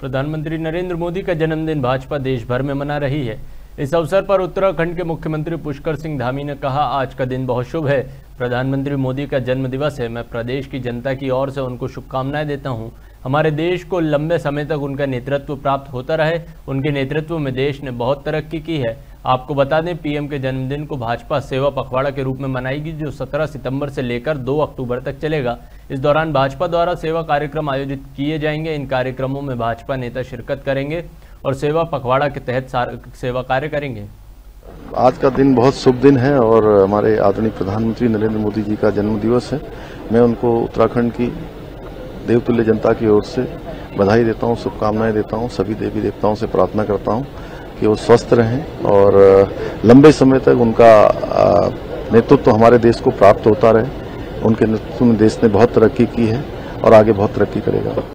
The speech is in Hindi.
प्रधानमंत्री नरेंद्र मोदी का जन्मदिन भाजपा देश भर में मना रही है। इस अवसर पर उत्तराखंड के मुख्यमंत्री पुष्कर सिंह धामी ने कहा, आज का दिन बहुत शुभ है। प्रधानमंत्री मोदी का जन्म दिवस है। मैं प्रदेश की जनता की ओर से उनको शुभकामनाएं देता हूं। हमारे देश को लंबे समय तक उनका नेतृत्व प्राप्त होता रहे। उनके नेतृत्व में देश ने बहुत तरक्की की है। आपको बता दें, पीएम के जन्मदिन को भाजपा सेवा पखवाड़ा के रूप में मनाएगी, जो 17 सितंबर से लेकर 2 अक्टूबर तक चलेगा। इस दौरान भाजपा द्वारा सेवा कार्यक्रम आयोजित किए जाएंगे। इन कार्यक्रमों में भाजपा नेता शिरकत करेंगे और सेवा पखवाड़ा के तहत सेवा कार्य करेंगे। आज का दिन बहुत शुभ दिन है और हमारे आदरणीय प्रधानमंत्री नरेंद्र मोदी जी का जन्म दिवस है। मैं उनको उत्तराखंड की देवतुल्य जनता की ओर से बधाई देता हूं, शुभकामनाएं देता हूं। सभी देवी देवताओं से प्रार्थना करता हूं कि वो स्वस्थ रहें और लंबे समय तक उनका नेतृत्व हमारे देश को प्राप्त होता रहे। उनके नेतृत्व में देश ने बहुत तरक्की की है और आगे बहुत तरक्की करेगा।